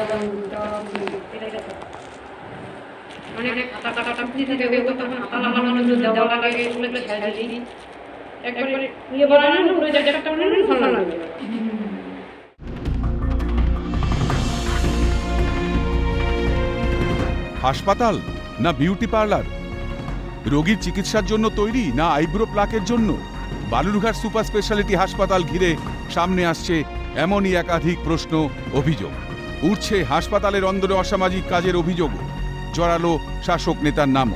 হাসপাতাল না beauty parlour? রোগীর চিকিৎসার জন্য তৈরি না আইব্রো প্লাকের জন্য? বালুরঘাট সুপার স্পেশালিটি হাসপাতাল ঘিরে সামনে আসছে এমনই একাধিক প্রশ্ন, অভিযোগ উঠছে। হাসপাতালের অন্দরে অসামাজিক কাজের অভিযোগ, জড়ালো শাসক নেতার নামও।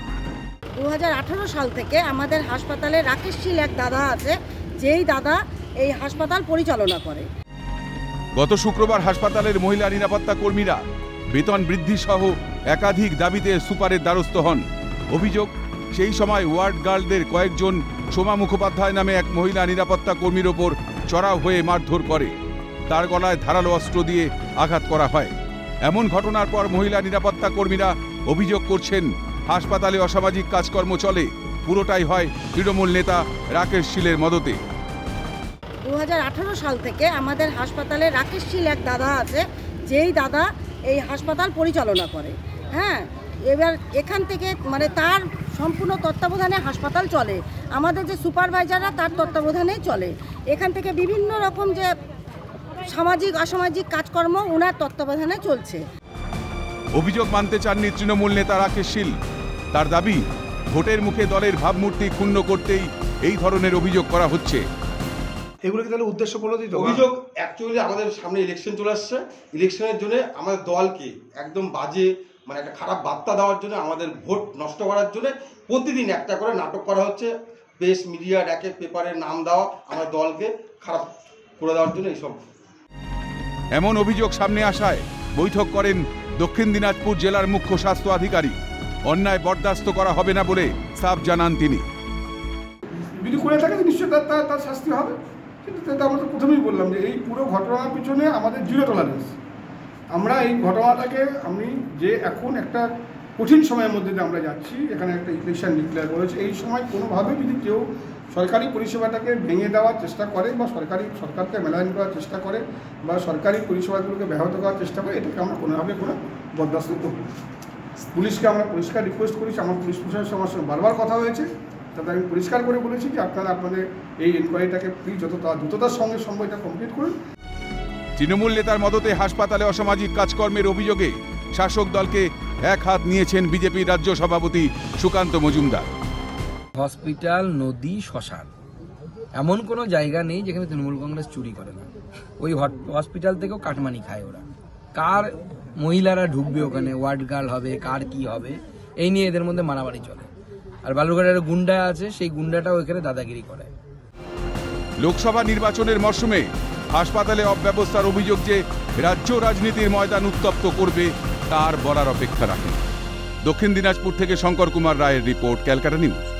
2018 সাল থেকে আমাদের হাসপাতালে রাকেশ শীল এক দাদা আছে, যেই দাদা এই হাসপাতাল পরিচালনা করে। গত শুক্রবার হাসপাতালের মহিলা নিরাপত্তা কর্মীরা বেতন বৃদ্ধি সহ একাধিক দাবিতে সুপারের দ্বারস্থ হন। অভিযোগ, সেই সময় ওয়ার্ড গার্লদের কয়েকজন সোমা মুখোপাধ্যায় নামে এক মহিলা নিরাপত্তা কর্মীর ওপর চড়াও হয়ে মারধর করে। তার গলায় ধারালো অস্ত্র দিয়ে আঘাত করা হয়। এমন ঘটনার পর মহিলা নিরাপত্তা কর্মীরা অভিযোগ করছেন, হাসপাতালে অসামাজিক কাজকর্ম চলে, পুরোটাই হয় তৃণমূল নেতা রাকেশ শীলের মদতে। 2018 সাল থেকে আমাদের হাসপাতালে রাকেশ শীল এক দাদা আছে, যেই দাদা এই হাসপাতাল পরিচালনা করে। হ্যাঁ, এবার এখান থেকে মানে তার সম্পূর্ণ তত্ত্বাবধানে হাসপাতাল চলে। আমাদের যে সুপারভাইজাররা তার তত্ত্বাবধানেই চলে। এখান থেকে বিভিন্ন রকম যে সামাজিক অসামাজিক কাজকর্ম ওনার তত্ত্বাবধানে চলছে। অভিযোগ মানতে চাননি তৃণমূল নেতা রাকেশ শীল। তার দাবি, ভোটের মুখে দলের ভাবমূর্তি ক্ষুণ্ণ করতেই এই ধরনের অভিযোগ করা হচ্ছে। এগুলো কি তাহলে উদ্দেশ্য প্রণোদিত অভিযোগ? অ্যাকচুয়ালি আমাদের সামনে ইলেকশন চলে আসছে। ইলেকশনের জন্য আমাদের দলকে একদম বাজে মানে একটা খারাপ বার্তা দেওয়ার জন্য, আমাদের ভোট নষ্ট করার জন্য প্রতিদিন একটা করে নাটক করা হচ্ছে। প্রেস মিডিয়া ডেকে পেপারের নাম দেওয়া, আমাদের দলকে খারাপ করে দেওয়ার জন্য এইসব। এমন অভিযোগ সামনে আসায় বৈঠক করেন দক্ষিণ দিনাজপুর জেলার মুখ্য স্বাস্থ্য আধিকারিক। অন্যায় বরদাস্ত করা হবে না বলে সাফ জানান তিনি। যদি করে থাকে নিশ্চয়ই তার শাস্তি হবে, কিন্তু আমরা তো প্রথমেই বললাম যে এই পুরো ঘটনার পিছনে আমাদের জিরো টলারেন্স। আমরা এই ঘটনাটাকে যে এখন একটা কঠিন সময়ের মধ্যে দিয়ে আমরা যাচ্ছি, এখানে একটা ইলেকশন ডিক্লেয়ার করেছে, এই সময় কোনোভাবে যদি কেউ সরকারি পরিষেবাটাকে ভেঙে দেওয়ার চেষ্টা করে বা সরকারকে মেলায়ন করার চেষ্টা করে বা সরকারি পরিষেবাগুলোকে ব্যাহত করার চেষ্টা করে, এটাকে আমরা কোনোভাবে কোনো বরদাস্ত করব। পুলিশকে আমরা পরিষ্কার রিকোয়েস্ট করেছি, আমার পুলিশ প্রশাসনের আমার সঙ্গে বারবার কথা হয়েছে, তাতে আমি পরিষ্কার করে বলেছি যে আপনারা আপনাদের এই এনকোয়ারিটাকে প্লিজ দ্রুততার সঙ্গে সম্ভব এটা কমপ্লিট করুন। তৃণমূল নেতার মদতে হাসপাতালে অসামাজিক কাজকর্মের অভিযোগে শাসক দলকে এক হাত নিয়েছেন বিজেপি রাজ্য সভাপতি সুকান্ত মজুমদার। হসপিটাল, নদী, শ্মশান, এমন কোনো জায়গা নেই যেখানে তৃণমূল কংগ্রেস চুরি করে না। ওই হসপিটাল থেকেও কাটমানি খায় ওরা। কার মহিলারা ঢুকবে ওখানে, ওয়ার্ড গার্ল হবে, কার কি হবে, এই নিয়ে এদের মধ্যে মারামারি চলে। আর বালুরঘাটের গুন্ডা আছে, সেই গুন্ডাটাও এখানে দাদাগিরি করে। লোকসভা নির্বাচনের মরশুমে হাসপাতালে অব্যবস্থার অভিযোগ যে রাজ্য রাজনীতির ময়দান উত্তপ্ত করবে, তার বলার অপেক্ষা রাখে। দক্ষিণ দিনাজপুর থেকে শঙ্কর কুমার রায়ের রিপোর্ট, ক্যালকাটা নিউজ।